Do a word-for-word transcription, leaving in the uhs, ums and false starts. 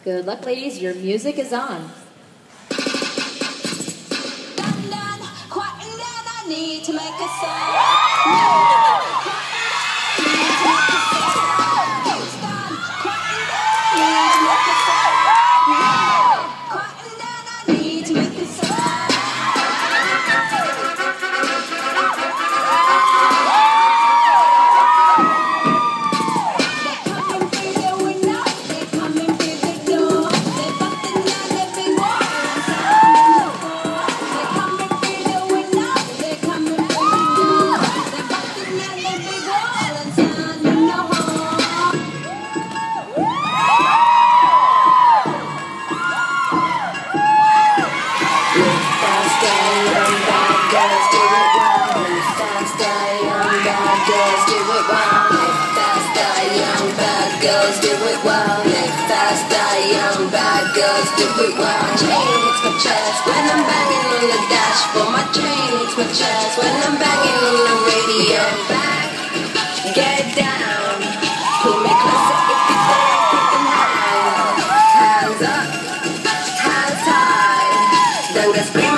Good luck, ladies. Your music is on. I need to make a song. Girls do it well, make faster, young bad girls do it well. My chain hits my chest when I'm banging on the dashboard. My chain hits my chest when I'm banging on the radio. Back, get down, pull me closer if you think you can hang. Hands up, hands high, then let's go.